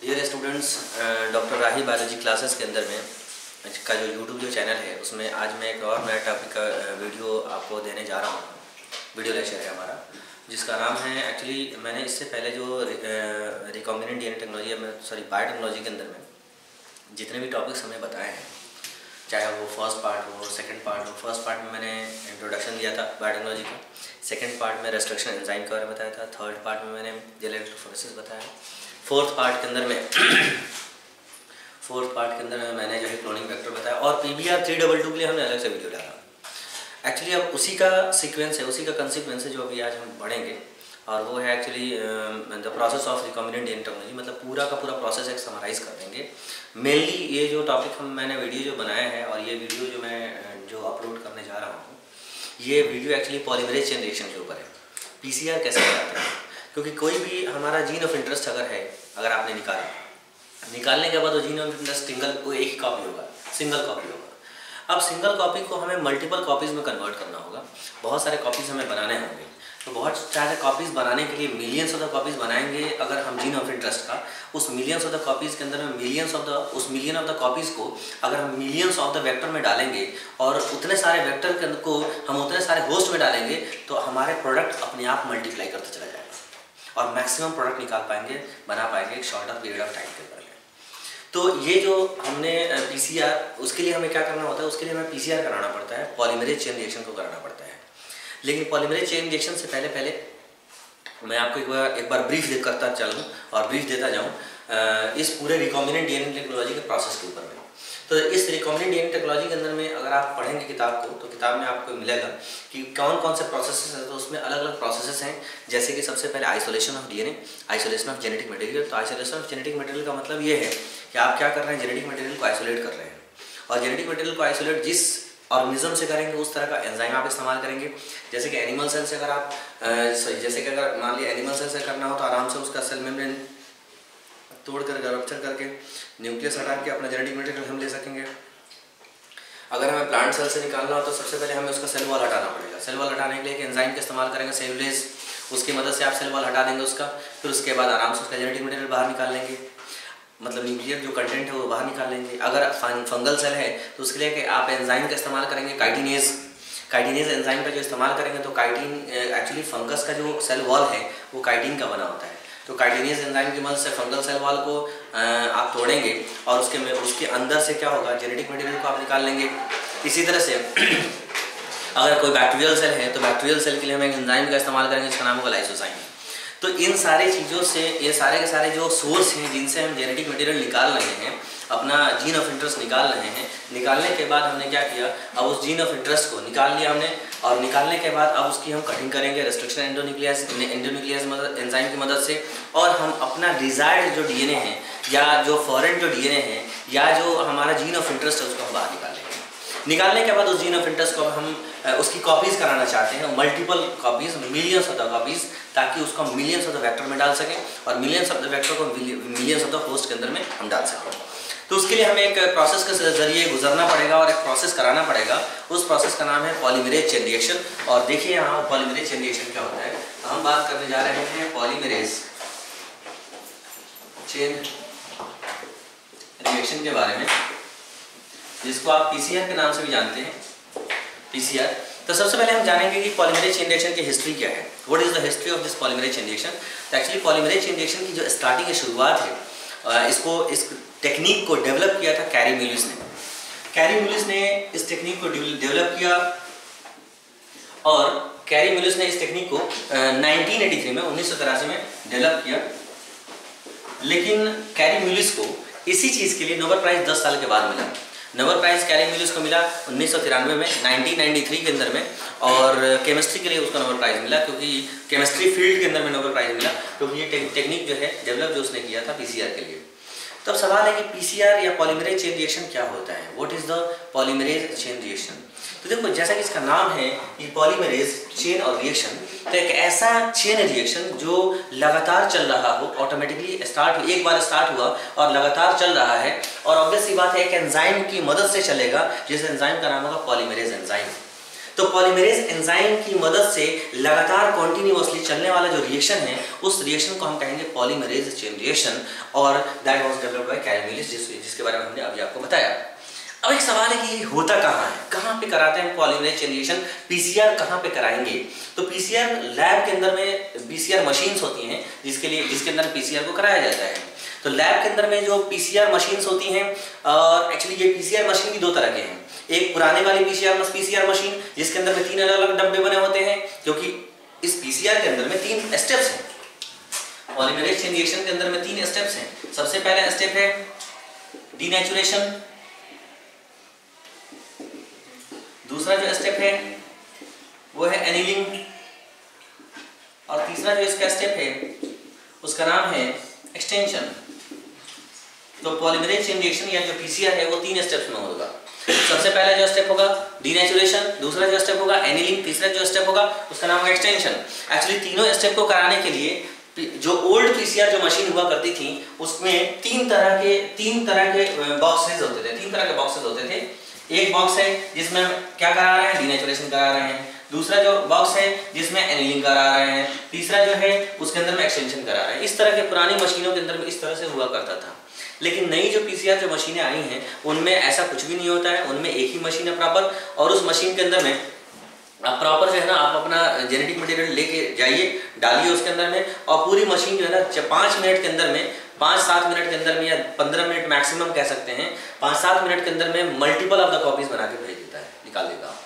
Dear students, doctor Rahi biology classes के अंदर में का जो यूट्यूब जो चैनल है उसमें आज मैं एक और नया टॉपिक का वीडियो आपको देने जा रहा हूँ। वीडियो लेक्चर है हमारा, जिसका नाम है एक्चुअली मैंने इससे पहले जो रिकॉम्बिनेंट डीएनए टेक्नोलॉजी बायोटेक्नोलॉजी के अंदर में जितने भी टॉपिक्स हमें बताए हैं, चाहे वो फर्स्ट पार्ट हो, सेकंड पार्ट हो। फर्स्ट पार्ट में मैंने इंट्रोडक्शन दिया था बायोटेक्नोलॉजी का, सेकंड पार्ट में रेस्ट्रिक्शन एंजाइम के बारे में बताया था, थर्ड पार्ट में मैंने जेल इलेक्ट्रोफोरेसिस बताया, फोर्थ पार्ट के अंदर में मैंने जो है क्लोनिंग वेक्टर बताया, और PBR 322 के लिए हमने अलग से वीडियो डाला। एक्चुअली अब उसी का सीक्वेंस है, उसी का कंसिक्वेंस है जो अभी आज हम पढ़ेंगे, और वो है actually the process of recombinant DNA technology. मतलब पूरा का पूरा प्रोसेस एक समराइज़ कर देंगे। मेनली ये जो टॉपिक मैंने वीडियो जो बनाया है और ये वीडियो जो मैं अपलोड करने जा रहा हूँ, ये video actually polymerase chain reaction के ऊपर है। PCR कैसे बनाते हैं, क्योंकि कोई भी हमारा जीन ऑफ इंटरेस्ट अगर आपने निकालने के बाद वो जीन ऑफ इंटरेस्ट एक ही कॉपी होगा, सिंगल कॉपी होगा। अब सिंगल कॉपी को हमें मल्टीपल कॉपीज़ में कन्वर्ट करना होगा, बहुत सारे कॉपीज़ हमें बनाने होंगे। तो बहुत सारे कॉपीज़ बनाने के लिए मिलियंस ऑफ द कॉपीज़ बनाएंगे। अगर हम जीन ऑफ इंटरेस्ट का उस मिलियंस ऑफ द कॉपीज़ के अंदर में मिलियन ऑफ द कॉपीज़ को अगर हम मिलियंस ऑफ द वेक्टर में डालेंगे और उतने सारे वेक्टर को हम उतने सारे होस्ट में डालेंगे, तो हमारे प्रोडक्ट अपने आप मल्टीप्लाई करते चला जाएगा और मैक्सिमम प्रोडक्ट बना पाएंगे एक शॉर्टर पीरियड ऑफ टाइम के अंदर। तो ये जो हमने PCR, उसके लिए हमें क्या करना होता है, उसके लिए हमें PCR कराना पड़ता है, पॉलीमरेज चेन रिएक्शन को कराना पड़ता है। लेकिन पॉलीमरेज चेन रिएक्शन से पहले मैं आपको एक बार ब्रीफ करता चलूँ और ब्रीफ देता जाऊँ इस पूरे रिकॉम्बिनेंट डीएनए टेक्नोलॉजी के प्रोसेस के ऊपर में। तो इस रिकॉम्बिनेंट डीएनए टेक्नोलॉजी के अंदर में अगर आप पढ़ेंगे किताब को, तो किताब में आपको मिलेगा कि कौन कौन से प्रोसेसेस हैं। तो उसमें अलग अलग प्रोसेसेस हैं, जैसे कि सबसे पहले isolation of DNA, isolation of genetic material. तो आइसोलेशन ऑफ जेनेटिक मटेरियल का मतलब ये है कि आप क्या कर रहे हैं, जेनेटिक मटेरियल को आइसोलेट कर रहे हैं, और जेनेटिक मटेरियल को आइसोलेट जिस ऑर्गेनिज्म से करेंगे उस तरह का एंजाइम आप इस्तेमाल करेंगे। जैसे कि एनिमल सेल से अगर मान लिया एनिमल सेल से करना हो, तो आराम से उसका सेल मेम्ब्रेन तोड़कर रप्चर करके न्यूक्लियस हटा के अपना जेनेटिक मटेरियल हम ले सकेंगे। अगर हमें प्लांट सेल से निकालना हो, तो सबसे पहले हमें उसका सेल वॉल हटाना पड़ेगा। सेल वॉल हटाने के लिए एक एंजाइम का इस्तेमाल करेंगे, सेलुलेज, उसकी मदद से आप सेल वॉल हटा देंगे उसका। फिर उसके बाद आराम से उसका जेनेटिक मटेरियल बाहर निकाल लेंगे, मतलब न्यूक्लियर जो कंटेंट है वो बाहर निकाल लेंगे। अगर फंगल सेल है तो उसके लिए आप एंजाइम का इस्तेमाल करेंगे, काइटिनेज एंजाइम का जो इस्तेमाल करेंगे। तो काइटिन एक्चुअली फंगस का जो सेल वॉल है वो काइटिन का बना होता है। तो काइटिनेज एंजाइम की मदद से फंगल सेल वॉल को आप तोड़ेंगे और उसके अंदर से क्या होगा, जेनेटिक मटेरियल को आप निकाल लेंगे। इसी तरह से अगर कोई बैक्टीरियल सेल है तो बैक्टीरियल सेल के लिए हम एक एंजाइम का इस्तेमाल करेंगे जिसका नाम होगा लाइसोजाइम। तो इन सारी चीज़ों से, ये सारे के सारे जो सोर्स हैं जिनसे हम जेनेटिक मटेरियल निकाल रहे हैं, अपना जीन ऑफ इंटरेस्ट निकाल रहे हैं, निकालने के बाद हमने क्या किया, अब उस जीन ऑफ इंटरेस्ट को निकाल लिया हमने, और निकालने के बाद अब उसकी हम कटिंग करेंगे रेस्ट्रिक्शन एंडोन्यूक्लियस एंजाइम की मदद से, और हम अपना डिजायर्ड जो डीएनए है या जो फॉरेन जो डीएनए है या जो हमारा जीन ऑफ इंटरेस्ट है उसको हम बाहर निकालेंगे। निकालने के बाद उस जीन ऑफ इंटरेस्ट को हम उसकी कॉपीज़ कराना चाहते हैं, multiple copies, millions of the copies, ताकि उसको हम मिलियंस ऑफ द वेक्टर में डाल सकें और मिलियंस ऑफ द वेक्टर को मिलियंस ऑफ द होस्ट के अंदर में हम डाल सकें। तो उसके लिए हमें एक प्रोसेस के जरिए गुजरना पड़ेगा और एक प्रोसेस कराना पड़ेगा। उस प्रोसेस का नाम है पॉलीमरेज चेन रिएक्शन। और देखिए यहाँ पॉलीमरेज चेन रिएक्शन क्या होता है। तो हम बात करने जा रहे हैं पॉलीमरेज चेन रिएक्शन के बारे में, जिसको आप PCR के नाम से भी जानते हैं, PCR। तो सबसे पहले हम जानेंगे कि पॉलीमरेज चेन रिएक्शन की हिस्ट्री क्या है, what is the history of this polymerase chain reaction. तो एक्चुअली पॉलीमरेज चेन रिएक्शन की जो स्टार्टिंग की शुरुआत है, इस टेक्निक को डेवलप किया था कैरी म्यूलिस ने। कैरी म्यूलिस ने इस टेक्निक को डेवलप किया, और कैरी म्यूलिस ने इस टेक्निक को 1983 में 1983 में डेवलप किया। लेकिन कैरी म्यूलिस को इसी चीज़ के लिए नोबेल प्राइज़ 10 साल के बाद मिला। नोबेल प्राइज़ कैरी म्यूलिस को मिला 1993 में, 1993 के अंदर में, और केमिस्ट्री के लिए उसको नोबेल प्राइज़ मिला, क्योंकि केमिस्ट्री फील्ड के अंदर में नोबेल प्राइज़ मिला, क्योंकि ये टेक्निक जो है डेवलप जो उसने किया था PCR के लिए। तो अब सवाल है कि PCR या पॉलीमरेज चेन रिएक्शन क्या होता है, what is the polymerase chain reaction. तो देखो, जैसा कि इसका नाम है कि पॉलीमरेज चेन और रिएक्शन, तो एक ऐसा चेन रिएक्शन जो लगातार चल रहा हो, ऑटोमेटिकली एक बार स्टार्ट हुआ और लगातार चल रहा है, और ऑब्वियस सी बात है एक एंजाइम की मदद से चलेगा, जिस एंजाइम का नाम होगा पॉलीमरेज एंजाइम। तो पॉलीमरेज एंजाइम की मदद से लगातार कॉन्टिन्यूअसली चलने वाला जो रिएक्शन है, उस रिएक्शन को हम कहेंगे पॉलीमरेज चेन रिएक्शन, और that was developed by Kary Mullis, जिसके बारे में हमने अभी आपको बताया। अब एक सवाल है कि ये होता कहाँ है, कहाँ पे कराते हैं पॉलीमरेज चेन रिएक्शन, पीसीआर कहाँ पे कराएंगे? तो पीसीआर लैब के अंदर में पीसीआर मशीन्स होती हैं जिसके अंदर पीसीआर को कराया जाता है। तो लैब के अंदर में जो पीसीआर मशीन्स होती हैं, एक्चुअली ये पीसीआर मशीन भी दो तरह के हैं। एक पुराने वाली पीसीआर मशीन जिसके अंदर में 3 अलग-अलग डब्बे बने होते हैं, क्योंकि इस पीसीआर के अंदर में 3 स्टेप्स हैं। पॉलीमरेज चेन रिएक्शन के अंदर में 3 स्टेप्स हैं। सबसे पहला स्टेप है डीनेचुरेशन, दूसरा जो स्टेप है वो है एनीलिंग, और तीसरा जो इसका स्टेप है उसका नाम है एक्सटेंशन। तो पॉलीमरेज चेन रिएक्शन या जो पीसीआर है वो 3 स्टेप्स में होगा। सबसे पहला जो स्टेप होगा डीनेचुरेशन, दूसरा जो स्टेप होगा एनीलिंग, तीसरा जो स्टेप होगा उसका नाम है एक्सटेंशन। एक्चुअली तीनों स्टेप को कराने के लिए जो ओल्ड पीसीआर जो मशीन हुआ करती थी उसमें तीन तरह के बॉक्सेस होते थे, 3 तरह के बॉक्सेस होते थे। एक बॉक्स है जिसमें क्या करा रहे हैं, डीनेचुरेशन करा रहे हैं, दूसरा जो बॉक्स है जिसमें एनीलिंग करा रहे हैं, तीसरा जो है उसके अंदर में एक्सटेंशन करा रहे हैं। इस तरह के पुरानी मशीनों के अंदर में इस तरह से हुआ करता था। लेकिन नई जो पीसीआर जो मशीनें आई हैं उनमें ऐसा कुछ भी नहीं होता है, उनमें एक ही मशीन है प्रॉपर, और उस मशीन के अंदर में आप प्रॉपर जो है ना आप अपना जेनेटिक मटेरियल लेके जाइए, डालिए उसके अंदर में, और पूरी मशीन जो है ना 5 मिनट के अंदर में, 5-7 मिनट के अंदर में, या 15 मिनट मैक्सिमम कह सकते हैं, 5-7 मिनट के अंदर में मल्टीपल ऑफ द कॉपीज बना के भेज देता है, निकाल देगा आपको।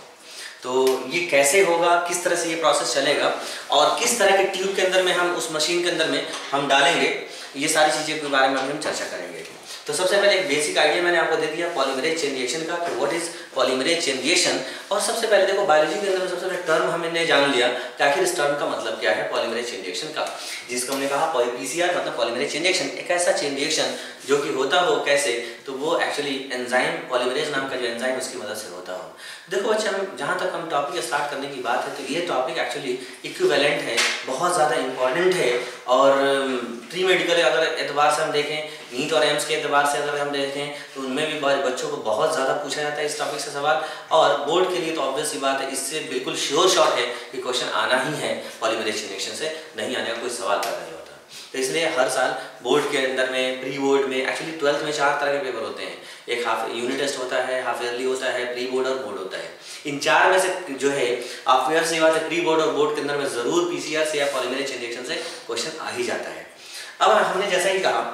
तो ये कैसे होगा, किस तरह से ये प्रोसेस चलेगा, और किस तरह के ट्यूब के अंदर में हम उस मशीन के अंदर में हम डालेंगे, ये सारी चीज़ें के बारे में हम चर्चा करेंगे। तो सबसे पहले एक बेसिक आइडिया मैंने आपको दे दिया पॉलीमरेज चेन रिएक्शन का कि what is polymerase chain reaction. और सबसे पहले देखो बायोलॉजी के अंदर में सबसे पहले टर्म हमने जान लिया कि आखिर इस टर्म का मतलब क्या है पॉलीमरेज चेन रिएक्शन का, जिसको हमने कहा पीसीआर मतलब पॉलीमरेज चेन रिएक्शन। एक ऐसा चेन रिएक्शन जो कि होता हो कैसे, तो वो एक्चुअली एंजाइम पॉलीमरेज नाम का जो एंजाइम उसकी मदद से होता हो। देखो बच्चे, हम जहाँ तक हम टॉपिक स्टार्ट करने की बात है तो ये टॉपिक एक्चुअली इक्विवेलेंट है, बहुत ज़्यादा इंपॉर्टेंट है, और प्री मेडिकल अगर एतबार से हम देखें, नीट और एम्स के एतबार से अगर हम देखें तो उनमें भी बच्चों को बहुत ज़्यादा पूछा जाता है इस टॉपिक से सवाल, और बोर्ड के लिए तो ऑब्वियस सी बात है, इससे बिल्कुल श्योर शॉट है कि क्वेश्चन आना ही है पॉलीमरेज चेन रिएक्शन से, नहीं आने का कोई सवाल पैदा नहीं होता। तो इसलिए हर साल बोर्ड के अंदर में, प्री बोर्ड में, एक्चुअली 12th में 4 तरह के पेपर होते हैं। एक हाफ यूनिट टेस्ट होता है, हाफ ईयरली होता है, प्री बोर्ड और बोर्ड होता है। इन 4 में से जो है आप फेयर से बात है, प्री बोर्ड और बोर्ड के अंदर में जरूर पीसीआर से या पॉलीमरेज चेन रिएक्शन से क्वेश्चन आ ही जाता है। अब हमने जैसा ही कहा,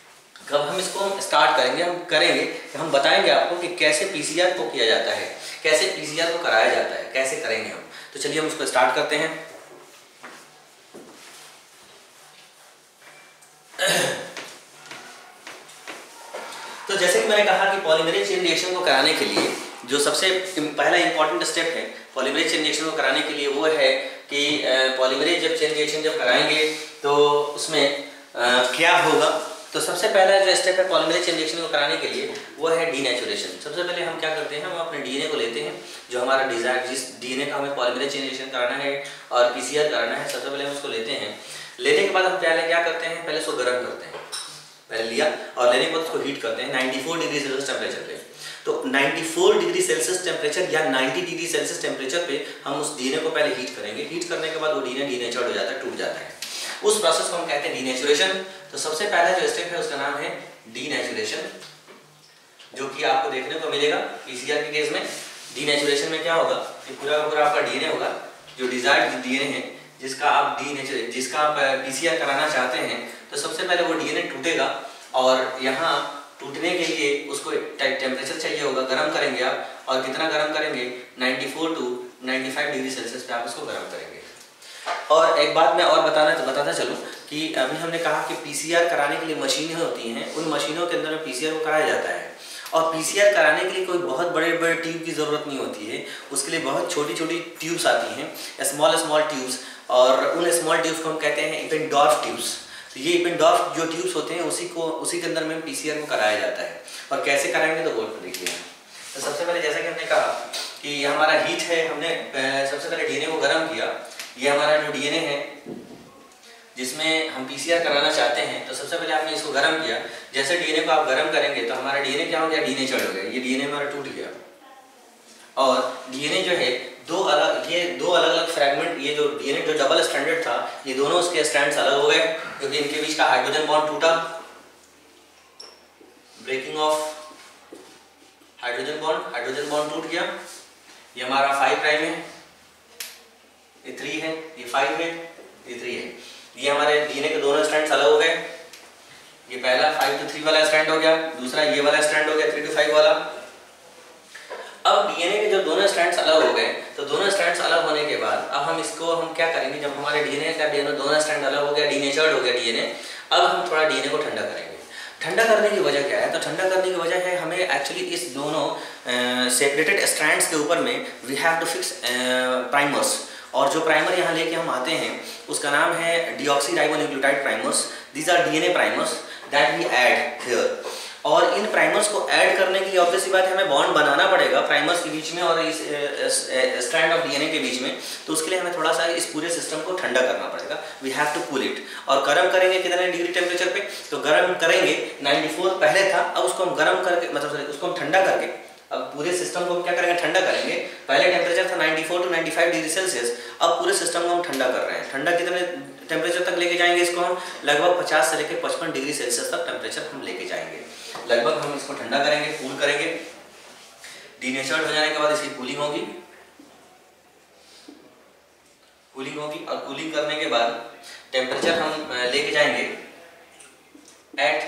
कब हम इसको स्टार्ट करेंगे, हम बताएंगे आपको कि कैसे पीसीआर को किया जाता है, कैसे पीसीआर को कराया जाता है, कैसे करेंगे हम। तो चलिए हम उसको स्टार्ट करते हैं। तो जैसे कि मैंने कहा कि पॉलीमरेज चेन रिएक्शन को कराने के लिए जो सबसे पहला इंपॉर्टेंट स्टेप है पॉलीमरेज चेन रिएक्शन को कराने के लिए, वो है कि पॉलीमरेज जब चेन रिएक्शन जब कराएंगे तो उसमें क्या होगा। तो सबसे पहला जो स्टेप है पॉलीमरेज चेन रिएक्शन को कराने के लिए वो है डीनेचुरेशन। सबसे पहले हम क्या करते हैं, हम अपने डीएनए को लेते हैं, जो हमारा डिजायर जिस डीएनए का हमें पॉलीमरेज चेन रिएक्शन कराना है और पीसीआर कराना है, सबसे पहले हम उसको लेते हैं। लेने के बाद हम पहले क्या करते हैं, पहले उसको गर्म करते हैं, पहले लिया और लेने के बाद उसको हीट करते हैं 94 डिग्री सेल्सियस टेम्परेचर पे। तो 94 डिग्री सेल्सियस टेम्परेचर या 90 डिग्री सेल्सियस टेम्परेचर पे हम उस डीएनए को पहले हीट करेंगे। हीट करने के बाद वो डीएनए डीनेचर्ड हो जाता है, टूट जाता है। उस प्रोसेस को हम कहते हैं डीनेचुरेशन। तो सबसे पहला जो स्टेप है उसका नाम है डीनेचुरेशन, जो कि आपको देखने को मिलेगा पीसीआर के केस में। डीनेचुरेशन में क्या होगा, ये पूरा का पूरा आपका डीएनए होगा, जो डिजायर्ड डीएनए है जिसका आप पीसीआर कराना चाहते हैं। तो सबसे पहले वो डीएनए टूटेगा और यहाँ टूटने के लिए उसको टेम्परेचर चाहिए होगा, गर्म करेंगे आप। और कितना गर्म करेंगे, 94 टू 95 डिग्री सेल्सियस पे आप इसको गर्म करेंगे। और एक बात मैं और बताता चलूँ कि अभी हमने कहा कि पीसीआर कराने के लिए मशीनें होती हैं, उन मशीनों के अंदर में पीसीआर को कराया जाता है। और पीसीआर कराने के लिए कोई बहुत बड़े ट्यूब की ज़रूरत नहीं होती है, उसके लिए बहुत छोटी छोटी ट्यूब्स आती हैं, स्मॉल ट्यूब्स। और उन स्मॉल ट्यूब्स को हम कहते हैं इपेंडॉर्फ ट्यूब्स। तो ये इपेंडॉर्फ जो ट्यूब्स होते हैं उसी के अंदर में पीसीआर को कराया जाता है। और कैसे कराएंगे तो बोर्ड पर देखिए। तो सबसे पहले जैसा कि हमने कहा कि हमारा हीट है, हमने सबसे पहले डीएनए को गर्म किया। ये हमारा जो डीएनए है जिसमें हम पीसीआर कराना चाहते हैं, तो सबसे पहले आपने इसको गर्म किया। जैसे डीएनए को आप गर्म करेंगे तो हमारा डीएनए क्या हो गया, डीनेचर्ड हो गया। ये डीएनए हमारा टूट गया और डीएनए जो है ये दो अलग अलग फ्रेगमेंट, ये जो डीएनए जो डबल स्ट्रैंडेड था, ये दोनों उसके स्ट्रैंड्स अलग हो गए क्योंकि इनके बीच का हाइड्रोजन बॉन्ड टूटा, ब्रेकिंग ऑफ हाइड्रोजन बॉन्ड टूट गया। ये हमारा 5 प्राइम है, ये 3 है, ये 5 है, ये 3 है। ये हमारे डीएनए के दोनों स्ट्रैंड्स अलग हो गए। ये पहला 5 to 3 वाला स्ट्रैंड हो गया, दूसरा ये वाला स्ट्रैंड हो गया 3 to 5 वाला। अब डीएनए के जो दोनों स्ट्रैंड्स अलग हो गए, तो दोनों स्ट्रैंड्स अलग होने के बाद अब हम क्या करेंगे, जब हमारे डीएनए का दोनों स्ट्रैंड अलग हो गया, डीनेचर्ड हो गया डीएनए, अब हम थोड़ा डीएनए को ठंडा करेंगे। ठंडा करने की वजह क्या है? तो ठंडा करने की वजह है हमें एक्चुअली इस दोनों सेपरेटेड स्ट्रैंड्स के ऊपर में we have to fix primers, और जो प्राइमर यहाँ लेके हम आते हैं उसका नाम है deoxyribonucleotide primers. These are DNA primers that we add here. और इन प्राइमर्स को ऐड करने के लिए ऑब्वियसली बात है हमें बॉन्ड बनाना पड़ेगा प्राइमर्स के बीच में और इस स्ट्रैंड ऑफ डीएनए के बीच में। तो उसके लिए हमें थोड़ा सा इस पूरे सिस्टम को ठंडा करना पड़ेगा। We have to cool it. और गर्म करेंगे कितने डिग्री टेम्परेचर पे? तो गर्म करेंगे 94 पहले था, अब उसको हम गर्म करके उसको हम ठंडा करके, अब पूरे सिस्टम को हम क्या करेंगे? ठंडा करेंगे। पहले टेम्परेचर था 94 to 95 डिग्री सेल्सियस, अब पूरे सिस्टम को हम ठंडा कर रहे हैं। ठंडा कितने टेम्परेचर तक लेके जाएंगे इसको? हम लगभग 50 से लेकर 55 डिग्री सेल्सियस तक टेम्परेचर हम लेके जाएंगे। लगभग हम इसको ठंडा करेंगे, कूल करेंगे। डीनेचर्ड हो जाने के बाद इसकी कूलिंग होगी, और कूलिंग करने के बाद टेम्परेचर हम लेके जाएंगे एट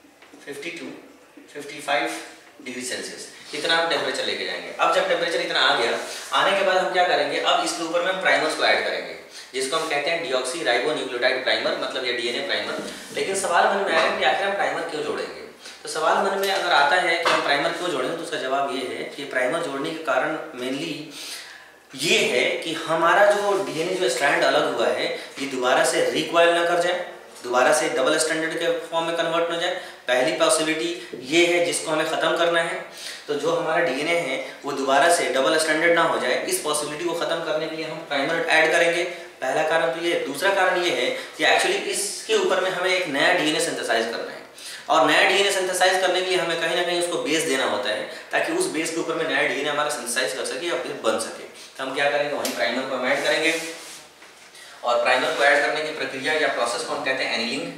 52-55 डिग्री सेल्सियस। इतना हम टेम्परेचर लेके जाएंगे। अब जब टेम्परेचर इतना आ गया, आने के बाद हम क्या करेंगे? अब इसके ऊपर में हम प्राइमर्स को ऐड करेंगे, जिसको हम कहते हैं डीऑक्सीराइबोन्यूक्लियोटाइड प्राइमर, मतलब ये डीएनए प्राइमर। लेकिन सवाल मन में आया कि आखिर हम प्राइमर क्यों जोड़ेंगे? तो सवाल मन में अगर आता है कि हम प्राइमर क्यों जोड़ेंगे, तो उसका जवाब ये है कि प्राइमर जोड़ने के कारण मेनली ये है कि हमारा जो डीएनए जो स्ट्रैंड अलग हुआ है, ये दोबारा से रिकॉइल ना कर जाए, दोबारा से डबल स्ट्रैंडेड के फॉर्म में कन्वर्ट हो जाए। पहली पॉसिबिलिटी ये है जिसको हमें ख़त्म करना है। तो जो हमारा डीएनए है वो दोबारा से डबल स्ट्रैंडेड ना हो जाए, इस पॉसिबिलिटी को ख़त्म करने के लिए हम प्राइमर ऐड करेंगे। पहला कारण तो ये। दूसरा कारण ये है कि एक्चुअली इसके ऊपर में हमें एक नया डीएनए सिंथेसाइज करना है, और नया डीएनए सिंथेसाइज करने के लिए हमें कहीं ना कहीं उसको बेस देना होता है, ताकि उस बेस के ऊपर में नया डीएनए हमारा सिंथेसाइज कर सके और फिर बन सके। तो हम क्या करेंगे? वहीं प्राइमर को हम ऐड करेंगे, और प्राइमर को ऐड करने की प्रक्रिया या प्रोसेस को हम कहते हैं एनीलिंग।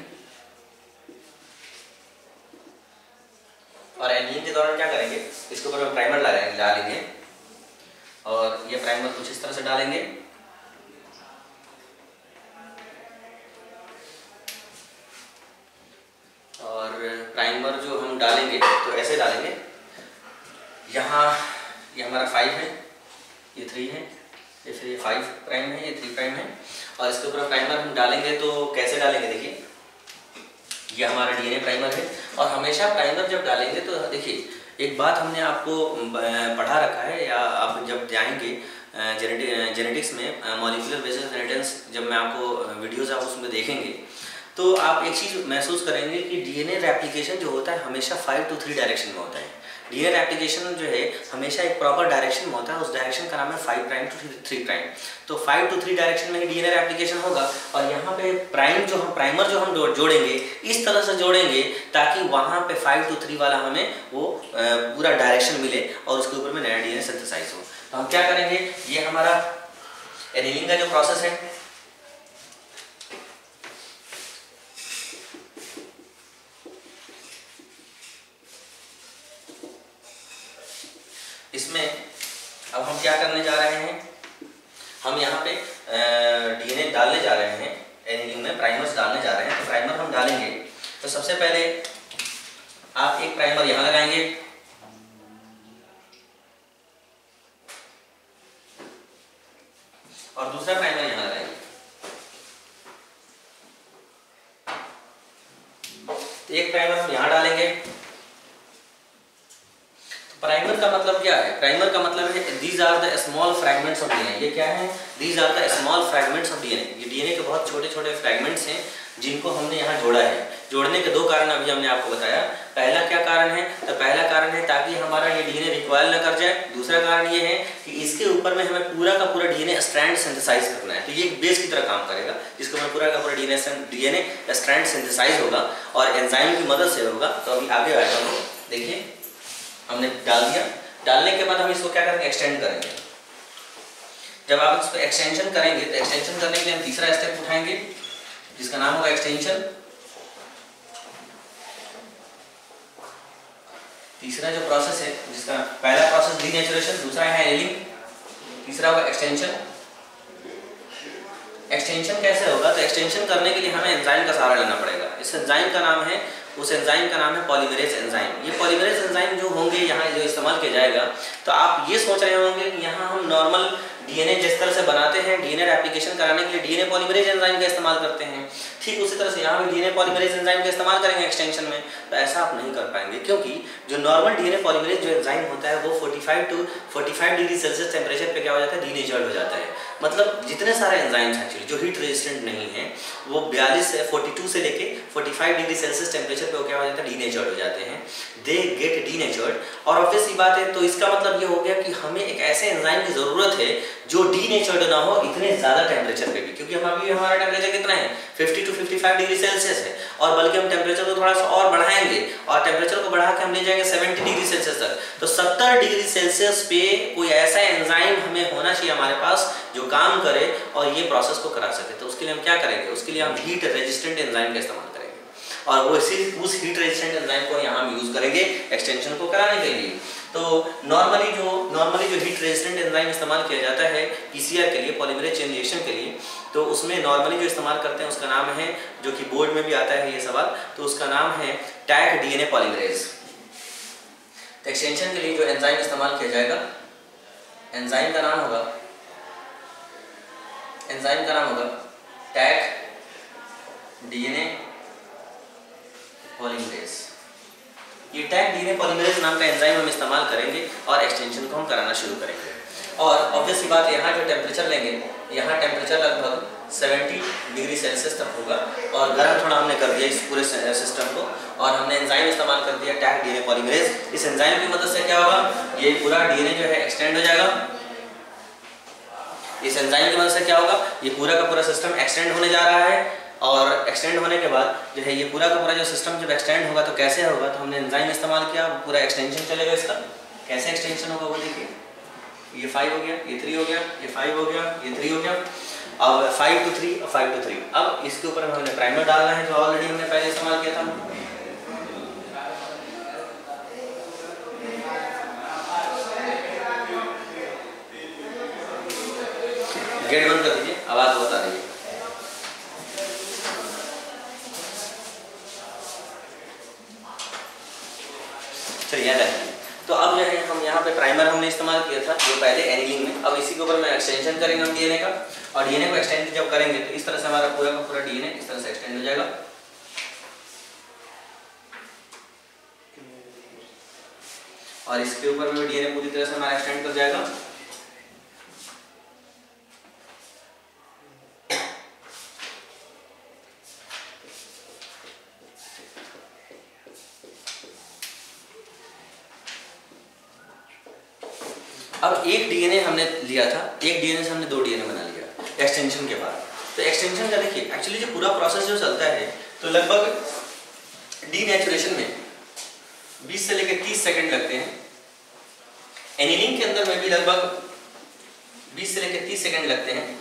और एनीलिंग के दौरान क्या करेंगे? इसके ऊपर हम प्राइमर डालेंगे, और ये प्राइमर कुछ इस तरह से डालेंगे, और प्राइमर जो हम डालेंगे तो ऐसे डालेंगे। यहाँ ये हमारा 5 है, ये 3 है, ये फिर ये 5 प्राइम है, ये 3 प्राइम है, और इसके ऊपर प्राइमर हम डालेंगे। तो कैसे डालेंगे? देखिए, ये हमारा डीएनए प्राइमर है। और हमेशा प्राइमर जब डालेंगे तो देखिए, एक बात हमने आपको पढ़ा रखा है, या आप जब जाएंगे जेनेटिक्स में मॉलिक्यूलर बेसिस इनहेरिटेंस, जब मैं आपको वीडियोज़ आप उसमें देखेंगे तो आप एक चीज़ महसूस करेंगे कि डीएनए रेप्लिकेशन जो होता है हमेशा 5 to 3 डायरेक्शन में होता है। डीएनए रेप्लिकेशन जो है हमेशा एक प्रॉपर डायरेक्शन में होता है, उस डायरेक्शन का नाम है 5 प्राइम to 3 प्राइम। तो 5 to 3 डायरेक्शन में ही डीएनए रेप्लिकेशन होगा। और यहाँ पे प्राइमर जो हम जोड़ेंगे इस तरह से जोड़ेंगे ताकि वहाँ पे 5 to 3 वाला हमें वो पूरा डायरेक्शन मिले और उसके ऊपर में नया डीएनए सिंथेसाइज हो। तो हम क्या करेंगे? ये हमारा एनीलिंग का जो प्रोसेस है, इसमें अब हम क्या करने जा रहे हैं? हम यहाँ पे डीएनए डालने जा रहे हैं, एनीलिंग में प्राइमर्स डालने जा रहे हैं। तो प्राइमर हम डालेंगे तो सबसे पहले आप एक प्राइमर यहाँ लगाएंगे, और दूसरा प्राइमर यहाँ लगाएंगे। तो एक प्राइमर हम यहाँ डालेंगे। प्राइमर का मतलब क्या है? प्राइमर का मतलब है these are the small fragments of DNA. ये क्या है? These are the small fragments of DNA. ये डीएनए के बहुत छोटे छोटे फ्रैगमेंट्स हैं जिनको हमने यहाँ जोड़ा है। जोड़ने के दो कारण अभी हमने आपको बताया। पहला क्या कारण है? तो पहला कारण है ताकि हमारा ये डीएनए रिकॉइल न कर जाए। दूसरा कारण ये है कि इसके ऊपर में हमें पूरा का पूरा डीएनए स्ट्रैंड सिंथेसाइज करना है। तो ये एक बेस की तरह काम करेगा, जिसको हमें पूरा का पूरा डीएनए स्ट्रैंड सिंथेसाइज होगा और एंजाइम की मदद से होगा। तो अभी आगे आएगा, देखिए हमने डाल दिया। डालने के बाद हम इसको क्या करेंगे? एक्सटेंड करेंगे। जब आप इसको एक्सटेंशन करेंगे तो एक्सटेंशन करने के लिए हम तीसरा स्टेप उठाएंगे जिसका नाम होगा एक्सटेंशन। तीसरा जो प्रोसेस है, जिसका पहला प्रोसेस डीनेचुरेशन, दूसरा है एनिलिंग, तीसरा होगा एक्सटेंशन। एक्सटेंशन कैसे होगा? तो एक्सटेंशन करने के लिए हमें एंजाइम का सहारा लेना पड़ेगा। इस एंजाइम का नाम है, उस एंजाइम का नाम है पॉलीमरेज एंजाइम। ये पॉलीमरेज एंजाइम जो होंगे यहाँ जो इस्तेमाल किया जाएगा, तो आप ये सोच रहे होंगे कि यहाँ हम नॉर्मल डीएनए जिस तरह से बनाते हैं, डीएनए रेप्लिकेशन कराने के लिए डीएनए पॉलीमरेज एंजाइम का इस्तेमाल करते हैं, ठीक उसी तरह से यहाँ भी डीएनए पॉलीमरेज एंजाइम का इस्तेमाल करेंगे एक्सटेंशन में। तो ऐसा आप नहीं कर पाएंगे, क्योंकि जो नॉर्मल डीएनए पॉलीमरेज जो एंजाइम होता है वो 45 डिग्री सेल्सियस टेम्परेचर पे क्या हो जाता है? डीनेचर्ड हो जाता है। मतलब जितने सारे एंजाइम्स एक्चुअली जो हीट रेजिस्टेंट नहीं है वो 42 से लेके 45 डिग्री सेल्सियस टेम्परेचर पे क्या हो जाता है? डीनेचर्ड हो जाते हैं, दे गेट डीनेचर्ड। और ऑब्वियस सी बात है, तो इसका मतलब ये हो गया कि हमें एक ऐसे एंजाइम की जरूरत है जो डीनेचर्ड ना हो इतने ज्यादा टेम्परेचर पे भी, क्योंकि हम अभी हमारा टेम्परेचर कितना है? 50 to 55 डिग्री सेल्सियस है, और बल्कि हम टेम्परेचर को थोड़ा सा और बढ़ाएंगे और टेम्परेचर को बढ़ा के हम ले जाएंगे 70 डिग्री सेल्सियस तक। तो 70 डिग्री सेल्सियस पे कोई ऐसा एंजाइम हमें होना चाहिए हमारे पास जो काम करे और ये प्रोसेस को करा सके। तो उसके लिए हम क्या करेंगे? उसके लिए हम हीट रेजिस्टेंट एंजाइम का इस्तेमाल करेंगे, और वो उस हीट रेजिस्टेंट एंजाइम को यहाँ हम यूज करेंगे एक्सटेंशन को कराने के लिए। तो नॉर्मली जो हीट रेजिस्टेंट एंजाइम इस्तेमाल किया जाता है पीसीआर के लिए, पॉलीमरेज चेन रिएक्शन के लिए, तो उसमें नॉर्मली जो इस्तेमाल करते हैं उसका नाम है, जो कि बोर्ड में भी आता है ये सवाल, तो उसका नाम है टैग डीएनए पॉलीमरेज। तो एक्सटेंशन के लिए जो एंजाइम इस्तेमाल किया जाएगा, एंजाइम का नाम होगा टैग डीएनए पॉलीमरेज। ये टैग डीएनए पॉलीमरेज नाम का एंजाइम हम इस्तेमाल करेंगे और एक्सटेंशन को हम कराना शुरू करेंगे। और ऑब्वियस सी बात है, यहाँ जो टेम्परेचर लेंगे, यहाँ टेम्परेचर लगभग 70 डिग्री सेल्सियस तक होगा, और गर्म थोड़ा हमने कर दिया इस पूरे सिस्टम को, और हमने एंजाइम इस्तेमाल कर दिया टैग डीएनए पॉलीमरेज। इस एंजाइम की मदद से क्या होगा? ये पूरा डीएनए जो है एक्सटेंड हो जाएगा। इस एंजाइम की मदद से क्या होगा? ये पूरा का पूरा सिस्टम एक्सटेंड होने जा रहा है, और एक्सटेंड होने के बाद जो है ये पूरा का पूरा जो सिस्टम जब एक्सटेंड होगा तो कैसे होगा? तो हमने एंजाइम इस्तेमाल किया, पूरा एक्सटेंशन चलेगा इसका। कैसे एक्सटेंशन होगा वो देखिए, ये 5 हो गया, ये 3 हो गया, ये 5 हो गया, ये 3 हो गया, अब 5 to 3 और 5 to 3। अब इसके ऊपर हमने प्राइमर डालना है जो ऑलरेडी हमने पहले इस्तेमाल किया था। गेट बंद कर दीजिए, आवाज बहुत आ रही है। चलिए याद रखिए। तो अब जो है हम यहाँ पे प्राइमर हमने इस्तेमाल किया था जो पहले एनिलिंग में, अब इसी के ऊपर मैं एक्सटेंशन करेंगे हम डीएनए का, और डीएनए को एक्सटेंड जब करेंगे तो इस तरह से हमारा पूरा का पूरा डीएनए इस तरह से एक्सटेंड हो जाएगा। और इसके ऊपर में डीएनए पूरी तरह से हमारा एक्सटेंड कर जाएगा। अब एक डीएनए हमने लिया था, एक डीएनए से हमने 2 डीएनए बना लिया एक्सटेंशन के बाद। तो एक्सटेंशन का देखिए एक्चुअली जो पूरा प्रोसेस जो चलता है तो लगभग डीनेचुरेशन में 20 से लेकर 30 सेकंड लगते हैं। एनिलिंग के अंदर में भी लगभग 20 से लेकर 30 सेकंड लगते हैं,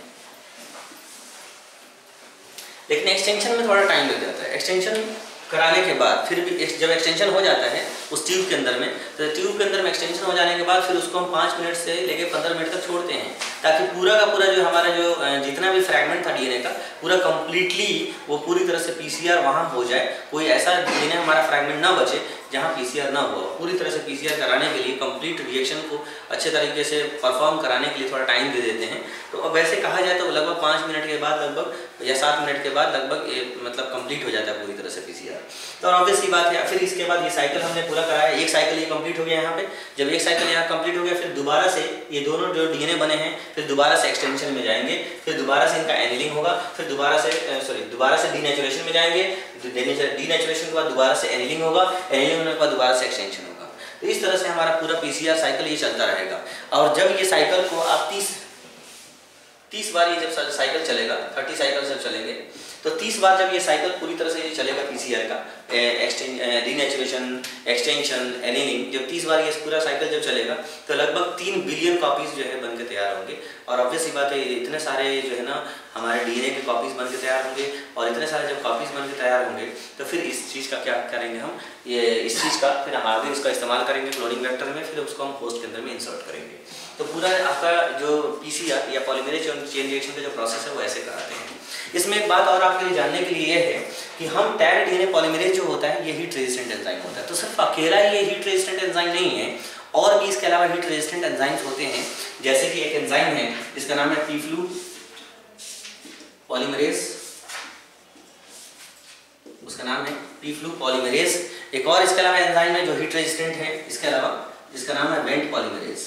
लेकिन एक्सटेंशन में थोड़ा टाइम लग जाता है। एक्सटेंशन कराने के बाद फिर भी जब एक्सटेंशन हो जाता है उस ट्यूब के अंदर में, तो ट्यूब के अंदर में एक्सटेंशन हो जाने के बाद फिर उसको हम 5 मिनट से लेकर 15 मिनट तक छोड़ते हैं, ताकि पूरा का पूरा जो हमारा जो जितना भी फ्रैगमेंट था डीएनए का पूरा कंप्लीटली वो पूरी तरह से पीसीआर वहाँ हो जाए। कोई ऐसा डीएनए हमारा फ्रैगमेंट ना बचे जहाँ पीसीआर ना हो। पूरी तरह से पीसीआर कराने के लिए कंप्लीट रिएक्शन को अच्छे तरीके से परफॉर्म कराने के लिए थोड़ा टाइम दे देते हैं। तो अब वैसे कहा जाए तो लगभग 5 मिनट के बाद लगभग या 7 मिनट के बाद लगभग ये मतलब कंप्लीट हो जाता है पूरी तरह से पीसीआर। तो ऑब्वियस सी बात है, फिर इसके बाद ये साइकिल हमने पूरा कराया, एक साइकिल ये कंप्लीट हो गया यहाँ पे। जब एक साइकिल यहाँ कंप्लीट हो गया फिर दोबारा से ये दोनों जो डीएनए बने हैं फिर दोबारा से एक्सटेंशन में जाएंगे, फिर दोबारा से इनका एनिलिंग होगा, फिर दोबारा से डीनेचुरेशन में जाएंगे, डीनेचुरेशन के बाद दोबारा से एनिलिंग होगा, एनिलिंग होने के बाद दोबारा से एक्सटेंशन होगा। तो इस तरह से हमारा पूरा पीसीआर साइकिल ये चलता रहेगा। और जब ये साइकिल को आप 30 बार ये जब साइकिल चलेगा, 30 साइकिल जब चलेंगे तो 30 बार जब ये साइकिल पूरी तरह से ये चलेगा पीसीआर का, डीनेचुरेशन, एक्सटेंशन, एनीलिंग, जब 30 बार ये पूरा साइकिल जब चलेगा तो लगभग 3 बिलियन कॉपीज़ जो है बन के तैयार होंगे। और ऑब्वियस सी बात है, इतने सारे जो है ना हमारे डीएनए के कॉपीज़ बन के तैयार होंगे, और इतने सारे जब कॉपीज़ बन के तैयार होंगे तो फिर इस चीज़ का क्या करेंगे हम, ये इस चीज़ का फिर आगे उसका इस्तेमाल करेंगे क्लोनिंग वेक्टर में, फिर उसको हम होस्ट के अंदर में इंसर्ट करेंगे। तो पूरा आपका जो पीसीआर या पॉलीमरेज चेन रिएक्शन का जो प्रोसेस है वो ऐसे कराते हैं। इसमें एक बात और आपके लिए जानने के लिए ये है कि हम टैग डीएनए पॉलीमरेज जो होता है ये हीट रेजिस्टेंट एंजाइम होता है। तो सिर्फ अकेला ही ये हीट रेजिस्टेंट एंजाइम नहीं है, और भी इसके अलावा हीट रेजिस्टेंट एंजाइम्स होते हैं। जैसे कि एक एंजाइम है जिसका नाम है पी-फ्लू पॉलीमरेज, उसका नाम है पी-फ्लू पॉलीमरेज। एक और इसके अलावा एंजाइम है जो हीट रेजिस्टेंट है इसके अलावा, जिसका नाम है वेंट पॉलीमरेज।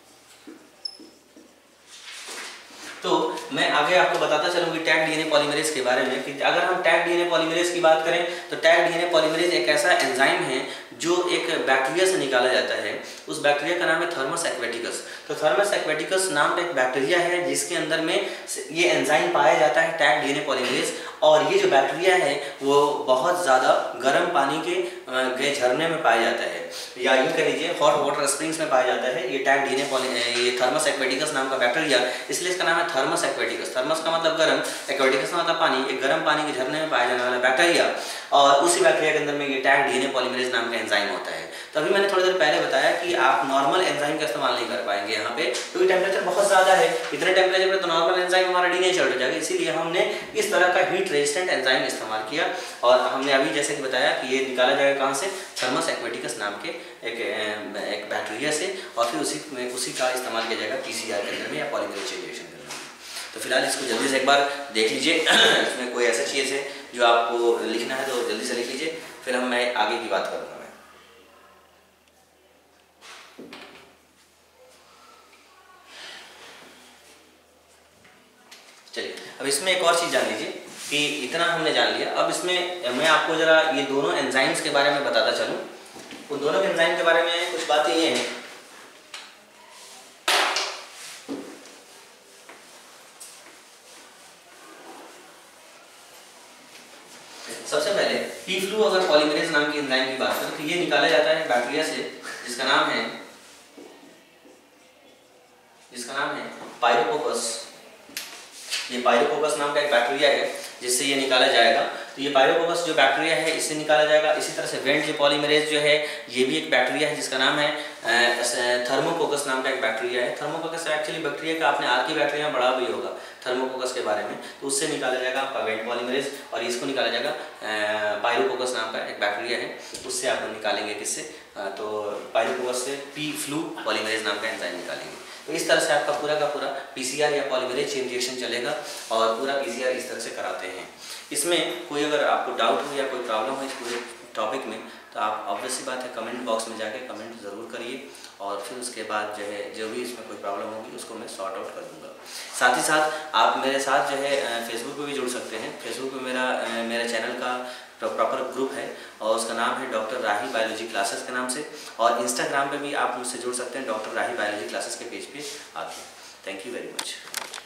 तो मैं आगे आपको बताता चलूँगी टैग डीएनए पॉलीमरेज के बारे में कि अगर हम टैग डीएनए पॉलीमरेज की बात करें तो टैग डीएनए पॉलीमरेज एक ऐसा एंजाइम है जो एक बैक्टीरिया से निकाला जाता है। उस बैक्टीरिया का नाम है थर्मस एक्वेटिकस। तो थर्मस एक्वेटिकस नाम का एक बैक्टीरिया है जिसके अंदर में ये एंजाइम पाया जाता है टैग डीएनए पॉलीमरेज। और ये जो बैक्टीरिया है वो बहुत ज़्यादा गर्म पानी के झरने में पाया जाता है, या यूँ कह लीजिए हॉट वाटर स्प्रिंग्स में पाया जाता है। ये टैग डीएनए ये थर्मस एक्वेटिकस नाम का बैक्टीरिया, इसलिए इसका नाम है थर्मस एक्वेटिकस। थर्मस का मतलब गर्म, एक्वेटिकस का मतलब पानी, एक गर्म पानी के झरने में पाया जाने वाला बैक्टीरिया, और उसी बैक्टीरिया के अंदर में ये टैग डीएनए पॉलीमरेज नाम का एंजाइम होता है। तो अभी मैंने थोड़ी देर पहले बताया कि आप नॉर्मल एंजाइम का इस्तेमाल नहीं कर पाएंगे यहाँ पे, क्योंकि टेम्परेचर बहुत ज़्यादा है। इतने टेम्परेचर पे तो नॉर्मल एंजाइम हमारा डीनेचर्ड हो जाएगा, इसीलिए हमने इस तरह का हीट रेजिस्टेंट एंजाइम इस्तेमाल किया। और हमने अभी जैसे कि बताया कि ये निकाला जाएगा कहाँ से, थर्मस एक्वेटिकस नाम के एक बैक्टीरिया से, और फिर उसी का इस्तेमाल किया जाएगा पीसीआर के अंदर में या पॉलीमरेज चेन रिएक्शन के अंदर में। तो फिलहाल इसको जल्दी से एक बार देख लीजिए। इसमें कोई ऐसा चीज़ है जो आपको लिखना है तो जल्दी से लिख लीजिए, फिर मैं आगे की बात करूँगा। चलिए अब इसमें एक और चीज़ जान लीजिए कि इतना हमने जान लिया। अब इसमें मैं आपको ज़रा ये दोनों एंजाइम्स के बारे में बताता चलूँ। उन दोनों एंजाइम के बारे में कुछ बातें ये हैं। सबसे पहले पी-फ्लू अगर पॉलीमरेज नाम की एंजाइम की बात करें तो ये निकाला जाता है बैक्टीरिया से जिसका नाम है पायरोकोकस। ये पायरोकोकस नाम का एक बैक्टीरिया है जिससे ये निकाला जाएगा। तो ये पायरोकोकस जो बैक्टीरिया है इससे निकाला जाएगा। इसी तरह से वेंट जो पॉलीमरेज जो है ये भी एक बैक्टीरिया है जिसका नाम है थर्मोकोकस नाम का एक बैक्टीरिया है। थर्मोकोकस एक्चुअली बैक्टीरिया का आपने आर्की बैक्टीरिया में पढ़ा भी होगा थर्मोकोकस के बारे में। तो उससे निकाला जाएगा आपका वेंट पॉलीमरेज, और इसको निकाला जाएगा पायरोकोकस नाम का एक बैक्टीरिया है, उससे आप निकालेंगे किससे, तो पायरोकोकस से पी-फ्लू पॉलीमरेज नाम का एंजाइम निकालेंगे। तो इस तरह से आपका पूरा का पूरा पीसीआर या पॉलीमरेज चेन रिएक्शन चलेगा, और पूरा पीसीआर इस तरह से कराते हैं। इसमें कोई अगर आपको डाउट हो या कोई प्रॉब्लम हो इस पूरे टॉपिक में तो आप ऑब्वियस सी बात है कमेंट बॉक्स में जाके कमेंट ज़रूर करिए, और फिर उसके बाद जो है जो भी इसमें कोई प्रॉब्लम होगी उसको मैं सॉर्ट आउट कर दूँगा। साथ ही साथ आप मेरे साथ जो है फेसबुक पे भी जुड़ सकते हैं। फेसबुक पे मेरा चैनल का प्रॉपर ग्रुप है और उसका नाम है डॉक्टर राही बायोलॉजी क्लासेस के नाम से, और इंस्टाग्राम पे भी आप मुझसे जुड़ सकते हैं डॉक्टर राही बायोलॉजी क्लासेस के पेज पे आके। Thank you very much.